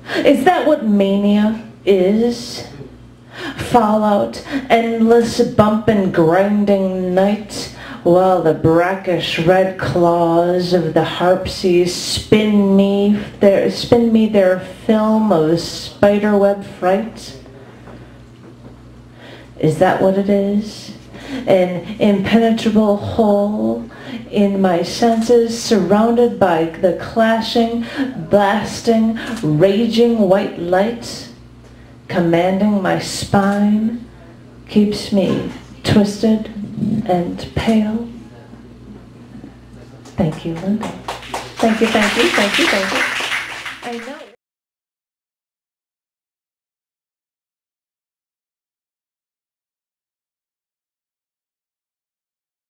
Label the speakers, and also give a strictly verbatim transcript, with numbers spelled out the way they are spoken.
Speaker 1: Is that what mania is? Fallout, endless bump and grinding night, while the brackish red claws of the harpsies spin me their, spin me their film of spiderweb fright? Is that what it is? An impenetrable hole in my senses, surrounded by the clashing, blasting, raging white light, commanding my spine, keeps me twisted and pale. Thank you, Linda. Thank you, thank you, thank you, thank you. I know.